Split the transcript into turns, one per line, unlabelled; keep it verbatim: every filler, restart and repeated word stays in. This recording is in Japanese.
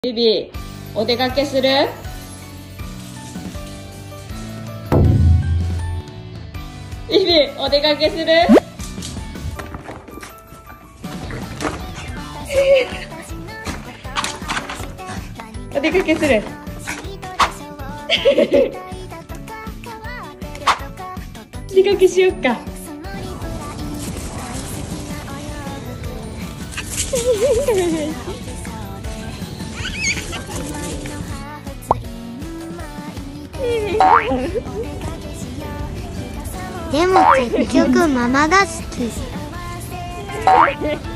ビビ、お出かけする？ビビ、お出かけする？お出かけする？出かけしよっか。
でも結局ママが好き。